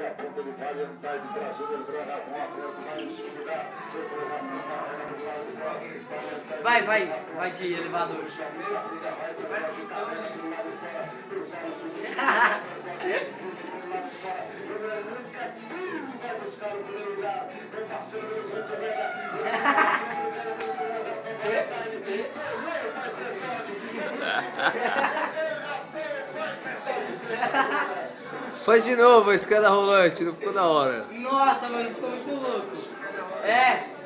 Vai de elevador. Faz de novo a escada rolante, não ficou da hora. Nossa, mano, ficou muito louco. É.